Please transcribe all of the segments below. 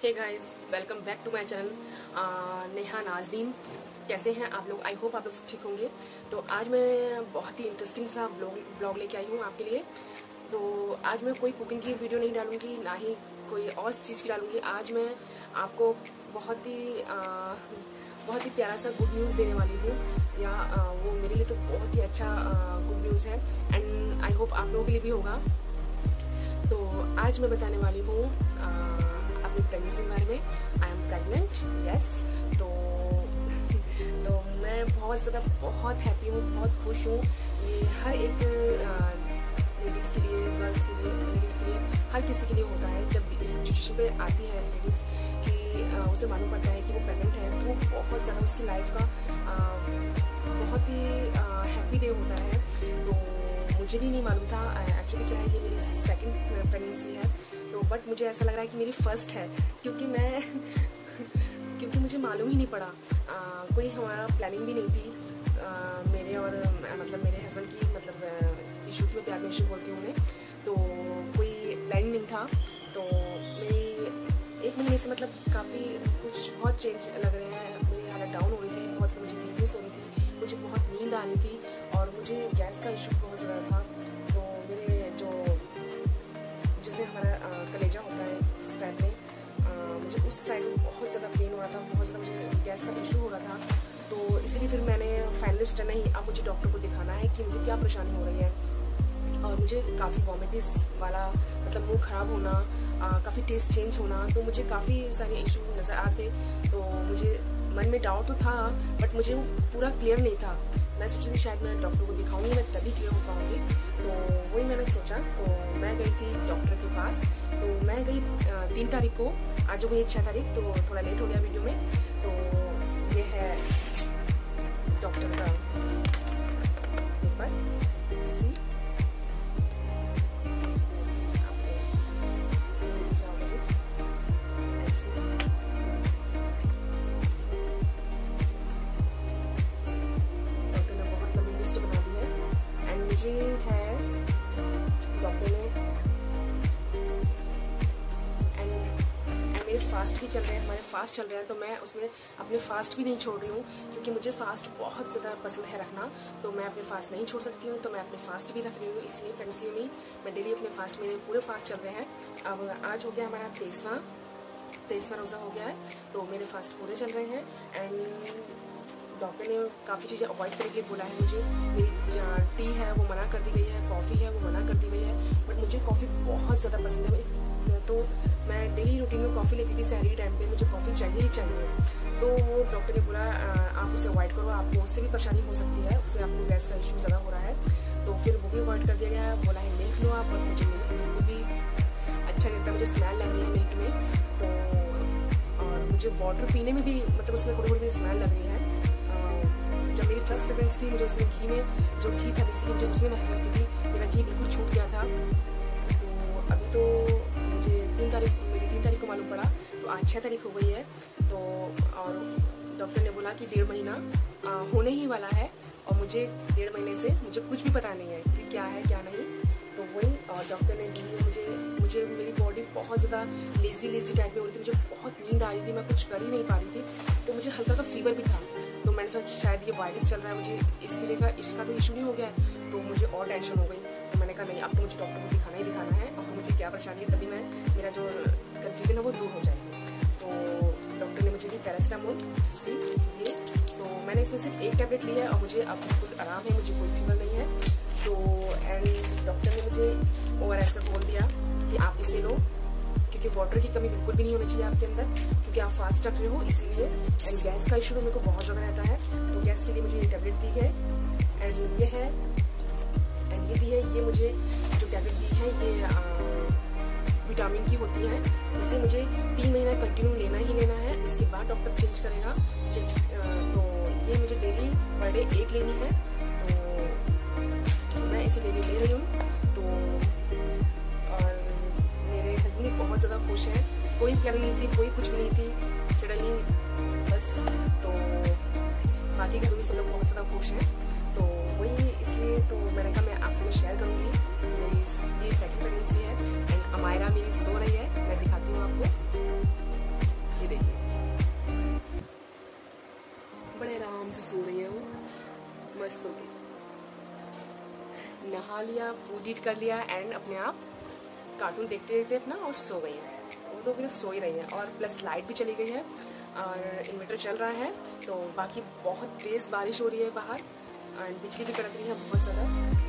Hey guys, welcome back to my channel Neha Nazdeen. कैसे हैं आप लोग? आई होप आप लोग सब ठीक होंगे। तो आज मैं बहुत ही इंटरेस्टिंग सा ब्लॉग लेके आई हूँ आपके लिए। तो आज मैं कोई कुकिंग की वीडियो नहीं डालूंगी, ना ही कोई और चीज़ की डालूंगी। आज मैं आपको बहुत ही प्यारा सा गुड न्यूज़ देने वाली हूँ, या वो मेरे लिए तो बहुत ही अच्छा गुड न्यूज़ है, एंड आई होप आप लोगों के लिए भी होगा। तो आज मैं बताने वाली हूँ अपनी प्रेगनेंसी के बारे में। I am pregnant, yes. तो मैं बहुत हैप्पी हूँ, बहुत खुश हूँ। ये हर एक लेडीज़ के लिए, गर्ल्स के लिए, लेडीज़ के लिए, हर किसी के लिए होता है। जब इस सिचुएशन पे आती है लेडीज़ कि उसे मालूम पड़ता है कि वो प्रेग्नेंट है, तो वो बहुत ज़्यादा उसकी लाइफ का बहुत ही हैप्पी डे होता है। तो मुझे भी नहीं मालूम था एक्चुअली क्या है, ये मेरी सेकंड प्रेगनेंसी है। तो बट मुझे ऐसा लग रहा है कि मेरी फर्स्ट है, क्योंकि मुझे मालूम ही नहीं पड़ा। कोई हमारा प्लानिंग भी नहीं थी, मेरे और मतलब मेरे हस्बैंड की, मतलब इशू की, मैं प्यार में इशू बोलती हूँ उन्हें। तो कोई प्लानिंग नहीं था। तो मेरी 1 महीने से मतलब काफ़ी कुछ बहुत चेंज लग रहे हैं। मेरी हालत डाउन हो रही थी, बहुत मुझे वीकनेस हो रही थी, मुझे बहुत नींद आ रही थी, और मुझे गैस का इशू बहुत ज़्यादा था। तो मेरे जो जैसे हमारा कलेजा होता है इस टाइम में, मुझे उस साइड में बहुत ज़्यादा पेन हो रहा था, बहुत ज़्यादा मुझे गैस का इशू हो रहा था। तो इसीलिए फिर मैंने फाइनली सोचा नहीं, अब मुझे डॉक्टर को दिखाना है कि मुझे क्या परेशानी हो रही है। और मुझे काफ़ी वॉमिटिस वाला, मतलब मुंह ख़राब होना, काफ़ी टेस्ट चेंज होना, तो मुझे काफ़ी सारे इशू नज़र आ रहे थे। तो मुझे मन में डाउट तो था, बट मुझे वो पूरा क्लियर नहीं था। मैं सोची थी शायद मैं डॉक्टर को दिखाऊंगी, मैं तभी क्लियर हो पाऊंगी। तो वही मैंने सोचा। तो मैं गई थी डॉक्टर के पास। तो मैं गई 3 तारीख को, आज हो गई 6 तारीख, तो थोड़ा लेट हो गया वीडियो में। तो ये है डॉक्टर का पेपर, है डॉक्टर ने, एंड मेरे फास्ट भी चल रहे हैं, हमारे फास्ट चल रहे हैं। तो मैं उसमें अपने फास्ट भी नहीं छोड़ रही हूँ, क्योंकि मुझे फास्ट बहुत ज़्यादा पसंद है रखना। तो मैं अपने फास्ट नहीं छोड़ सकती हूँ, तो मैं अपने फास्ट भी रख रही हूँ। इसलिए प्रेगनेंसी में मैं डेली अपने फास्ट, मेरे पूरे फास्ट चल रहे हैं। अब आज हो गया हमारा 23वां रोज़ा हो गया है। तो मेरे फास्ट पूरे चल रहे हैं, एंड डॉक्टर ने काफ़ी चीज़ें अवॉइड करने के लिए बोला है मुझे। मेरी टी है वो मना कर दी गई है, कॉफ़ी है वो मना कर दी गई है, बट मुझे कॉफ़ी बहुत ज़्यादा पसंद है। तो मैं डेली रूटीन में कॉफ़ी लेती थी, सहरी टाइम पे मुझे कॉफ़ी चाहिए ही चाहिए। तो वो डॉक्टर ने बोला आप उसे अवॉइड करो, आपको उससे भी परेशानी हो सकती है, उससे आपको गैस का इशू ज़्यादा हो रहा है। तो फिर वो भी अवॉइड कर दिया गया है। बोला है मिल्क लो आप, और मुझे मिल्क बिल्कुल भी अच्छा नहीं लगता, मुझे स्मेल लग रही है मिल्क में। तो और मुझे वाटर पीने में भी, मतलब उसमें थोड़ी थोड़ी स्मेल लग रही है। जब मेरी फर्स्ट प्रेगनेंसी थी, मुझे उसमें घी में जो घी था बेसिकली, मुझे उसमें महक लगती थी, मेरा घी बिल्कुल छूट गया था। तो अभी तो मुझे 3 तारीख को मालूम पड़ा, तो आज 6 तारीख हो गई है। तो और डॉक्टर ने बोला कि 1.5 महीना होने ही वाला है, और मुझे 1.5 महीने से मुझे कुछ भी पता नहीं है कि क्या है क्या नहीं। तो वही, और डॉक्टर ने दी है मुझे मेरी बॉडी बहुत ज़्यादा लेजी टाइप में हो रही थी, मुझे बहुत नींद आ रही थी, मैं कुछ कर ही नहीं पा रही थी। तो मुझे हल्का का फीवर भी था। तो मैंने सोचा शायद ये वायरस चल रहा है, मुझे इस तरह का इसका तो इशू नहीं हो गया है। तो मुझे और टेंशन हो गई। तो मैंने कहा नहीं, अब तो मुझे डॉक्टर को दिखाना ही दिखाना है, और मुझे क्या परेशानी है, तभी मेरा जो कन्फ्यूजन है वो दूर हो जाएगी। तो डॉक्टर ने मुझे दी पैरासिटामोल सी, ये। तो मैंने इसमें सिर्फ 1 टैबलेट लिया है, और मुझे अब बिल्कुल आराम है, मुझे कोई फीवर नहीं है। तो एंड डॉक्टर ने मुझे ORS का बोल दिया कि आप इसे लो, क्योंकि वाटर की कमी बिल्कुल भी नहीं होनी चाहिए आपके अंदर, क्योंकि आप फास्ट रख रहे हो इसीलिए। एंड गैस का इशू तो मेरे को बहुत ज़्यादा रहता है, तो गैस के लिए मुझे ये टैबलेट दी है, एंड ये है, एंड ये दी है। ये मुझे जो टैबलेट दी है, ये विटामिन की होती है। इसे मुझे 3 महीना कंटिन्यू लेना ही लेना है, उसके बाद डॉक्टर चेंज करेगा। तो ये मुझे डेली पर डे 1 लेनी है। तो मैं इसे डेली ले रही हूँ। तो और मेरे हस्बैंड बहुत ज़्यादा खुश हैं, कोई प्लान नहीं थी, कोई कुछ भी नहीं थी, सडनली बस। तो बाकी घर में सब लोग बहुत ज़्यादा खुश हैं। तो वही, इसलिए तो मैंने कहा मैं आपसे शेयर करूँगी। मेरी ये सेकंड प्रेगनेंसी है, एंड अमायरा मेरी सो रही है, मैं दिखाती हूँ आपको। मस्त होगी। नहा लिया, फूड ईट कर लिया एंड अपने आप कार्टून देखते देखते अपना और सो गई है। वो तो अभी तक सो ही रही है और प्लस लाइट भी चली गई है और इन्वर्टर चल रहा है। तो बाकी बहुत तेज़ बारिश हो रही है बाहर एंड बिजली भी कड़क रही है बहुत ज़्यादा।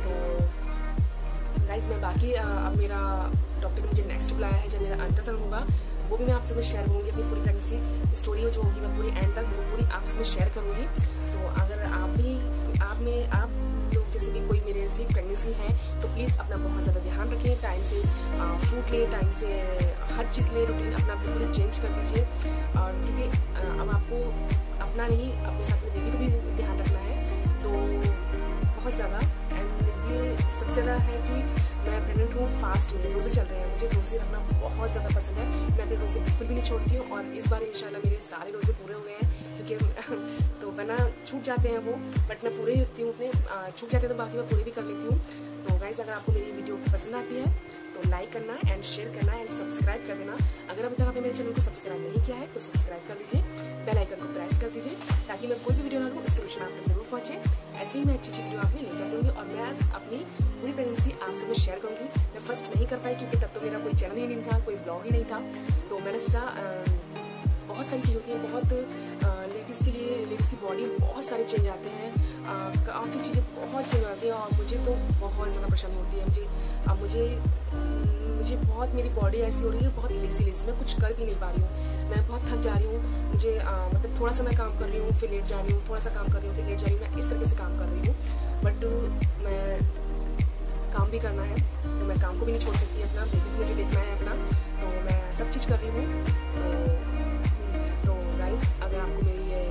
तो गाइज मैं बाकी अब मेरा डॉक्टर ने मुझे नेक्स्ट बुलाया है, जब मेरा अल्ट्रासाउंड होगा वो भी मैं आपसे में शेयर करूँगी। अपनी पूरी प्रेगनेंसी स्टोरी जो होगी मैं पूरी एंड तक वो पूरी आपसे में शेयर करूँगी। तो अगर आप लोग जैसे भी कोई मेरे ऐसी प्रेगनेंसी है तो प्लीज़ अपना बहुत ज़्यादा ध्यान रखें, टाइम से फूड ले, टाइम से हर चीज़ ले, रूटीन अपना बिल्कुल चेंज कर दीजिए। और क्योंकि अब आपको अपना नहीं अपने साथ में बेबी को भी ध्यान रखना है तो बहुत ज़्यादा। एंड ये सबसे ज़्यादा है कि मैं प्रेगनेंट हूँ, फास्ट में रोज़े चल रहे हैं, मुझे रोज़े रखना बहुत ज़्यादा पसंद है। मैं अपने रोज़े बिल्कुल भी नहीं छोड़ती हूँ और इस बार इंशाल्लाह मेरे सारे रोज़े पूरे हो गए हैं क्योंकि तो वरना छूट जाते हैं वो, बट मैं पूरे ही रखती हूँ अपने, छूट जाते हैं तो बाकी मैं पूरे भी कर लेती हूँ। तो गाइस अगर आपको मेरी वीडियो पसंद आती है तो लाइक करना एंड शेयर करना एंड सब्सक्राइब कर देना। अगर अभी तक आपने मेरे चैनल को सब्सक्राइब नहीं किया है तो सब्सक्राइब कर दीजिए, बेल आइकन को प्रेस कर दीजिए ताकि मैं कोई भी वीडियो डालूँ उसका नोटिफिकेशन आप तक जरूर पहुँचे। ऐसे ही मैं अच्छी वीडियो आप में लेकर आती हूँ और मैं अपनी पूरी प्रेगनेंसी आपसे मैं शेयर करूँगी। मैं फर्स्ट नहीं कर पाई क्योंकि तब तो मेरा कोई चैनल ही नहीं था, कोई ब्लॉग ही नहीं था। तो मैंने सोचा बहुत सारी चीज़ होती है, बहुत लेडीज़ के लिए, लेडीज़ की बॉडी में बहुत सारे चेंज आते हैं, काफ़ी चीज़ें बहुत चेंज आती हैं और मुझे तो बहुत ज़्यादा परेशानी होती है। मुझे बहुत, मेरी बॉडी ऐसी हो रही है बहुत लेज़ी, मैं कुछ कर भी नहीं पा रही हूँ, मैं बहुत थक जा रही हूँ। मुझे मतलब थोड़ा सा मैं काम कर रही हूँ फिर लेट जा रही हूँ, थोड़ा सा काम कर रही हूँ फिर लेट जा रही हूँ, मैं इस तरीके से काम कर रही हूँ। बट मैं काम भी करना है तो मैं काम को भी नहीं छोड़ सकती अपना, बेबी भी मुझे देखना है अपना, तो मैं सब चीज़ कर रही हूँ। तो गाइस अगर आपको मेरी ये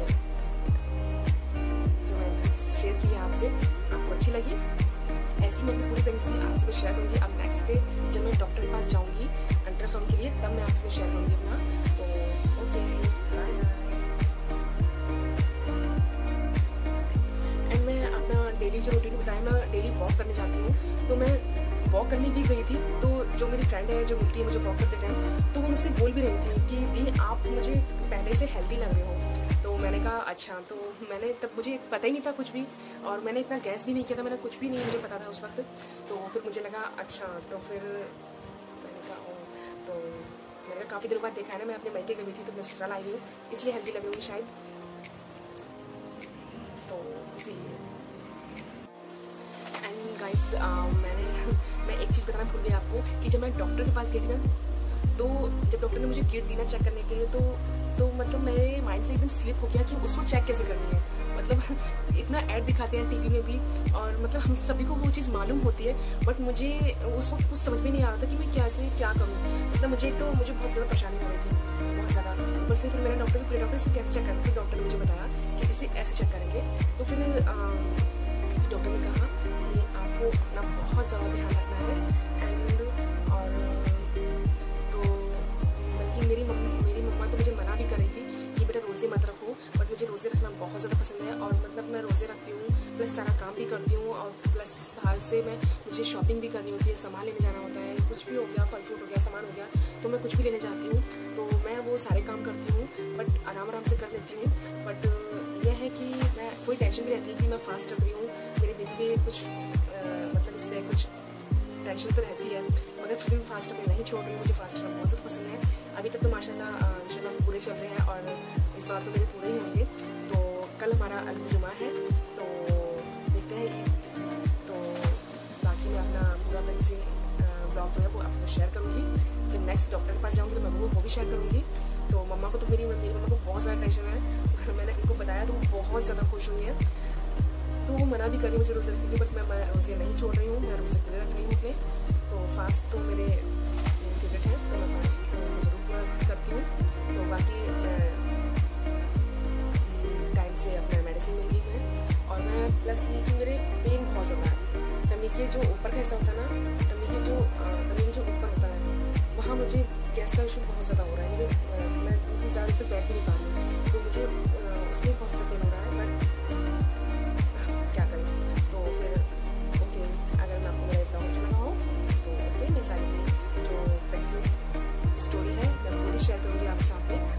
जो मैंने शेयर की है आपसे आपको अच्छी लगी, ऐसी मैं पूरी प्रेगनेंसी आपसे भी शेयर करूँगी। अब नेक्स्ट डे जब मैं डॉक्टर के पास जाऊँगी अल्ट्रासाउंड के लिए तब मैं आपसे भी शेयर करूँगी अपना। तो ओके बाय। एंड मैं अपना डेली जो रूटीन बताया, मैं डेली वॉक करने जाती हूँ। तो मैं वॉक करने भी गई थी तो जो मेरी फ्रेंड है जो मिलती है मुझे वॉक करते टाइम, तो वो मुझसे बोल भी रही थी कि दी आप मुझे पहले से हेल्दी लग रहे हो। तो मैंने कहा अच्छा, तो मैंने तब मुझे पता ही नहीं था कुछ भी और मैंने इतना गैस भी नहीं किया था, मैंने कुछ भी नहीं मुझे पता था उस वक्त। तो फिर मुझे लगा अच्छा, तो फिर मैंने कहा तो मैंने काफ़ी दिनों बाद देखा है ना, मैं अपने मायके गई थी तो मैं ससुराल आई हूँ इसलिए हेल्दी लग रही हूँ शायद, तो इसीलिए। एंड गाइस मैं एक चीज़ बताना भूल गई आपको कि जब मैं डॉक्टर के पास गई थी ना, तो जब डॉक्टर ने मुझे किट दी ना चेक करने के लिए तो मतलब मेरे माइंड से एकदम स्लिप हो गया कि उसको चेक कैसे करनी है। मतलब इतना ऐड दिखाते हैं टीवी में भी और मतलब हम सभी को वो चीज़ मालूम होती है, बट मुझे उस वक्त कुछ समझ में नहीं आ रहा था कि मैं कैसे क्या करूँ। मतलब मुझे बहुत ज़्यादा परेशानी हो रही थी, बहुत ज़्यादा। ऊपर से फिर मैंने डॉक्टर से पूरे डॉक्टर से कैसे चेक करेंगे, डॉक्टर ने मुझे बताया कि इसे ऐसे चेक करेंगे। तो फिर डॉक्टर ने कहा कि आपको अपना बहुत ज़्यादा ध्यान रखना है एंड और तो बल्कि मेरी मम्मा तो मुझे मना भी कर रही थी कि बेटा रोज़े मत रखो, बट मुझे रोज़े रखना बहुत ज़्यादा पसंद है और मतलब मैं रोज़े रखती हूँ प्लस सारा काम भी करती हूँ और प्लस बाहर से मुझे शॉपिंग भी करनी होती है, सामान लेने जाना होता है, कुछ भी हो गया, फल फ्रूट हो गया, सामान हो गया, तो मैं कुछ भी लेने जाती हूँ तो मैं वो सारे काम करती हूँ बट आराम से कर लेती हूँ। बट यह है कि मैं कोई टेंशन भी रहती है कि मैं फास्ट रख रही हूँ, मेरे बेबी पे कुछ मतलब इस पर कुछ टेंशन तो रहती है, मगर फिर भी फास्ट रखना नहीं छोड़ रही हूँ। मुझे फास्ट रखना बहुत ज़्यादा पसंद है। अभी तक तो माशाल्लाह पूरे चल रहे हैं और इस बार तो मेरे पूरे ही होंगे। तो कल हमारा अल-जुमा है तो देखते हैं ईद, तो बाकी मैं अपना पूरा प्रेगनेंसी ब्लॉग जो है वो आपको शेयर करूँगी। जब नेक्स्ट डॉक्टर के पास जाऊँगी तो मैं वो भी शेयर करूँगी। तो मम्मा को तो मेरी मम्मा को बहुत ज़्यादा टेंशन है, मैंने उनको बताया तो वो बहुत ज़्यादा खुश हुई है। तो वो मना भी कर रही मुझे रोज़े रखने की, बट मैं रोज़े नहीं छोड़ रही हूँ, मैं रोज़े पूरे रख रही हूँ अपने। तो फास्ट तो मेरे फेवरेट है तो मैं फास्ट को जरूर पूरा करती हूँ। तो बाकी मैं टाइम से अपना मेडिसिन लूँगी मैं, और मैं प्लस ये कि मेरे पेन बहुत ज़्यादा है, टमी के जो ऊपर का हिस्सा होता है ना, टमी के जो ऊपर होता है वहाँ मुझे गैस का इशू बहुत ज़्यादा हो रहा है। मैं ज़्यादा तक बैठ नहीं पा रही हूँ, तो मुझे उसमें बहुत ज़्यादा पेन हो रहा है, बट क्या करें। तो फिर ओके, अगर मैं आपको मेरा ब्लॉग अच्छा लगा हो तो ओके, मैं सारी में जो प्रेगनेंसी स्टोरी है मैं पूरी शेयर करूँगी आपके साथ में।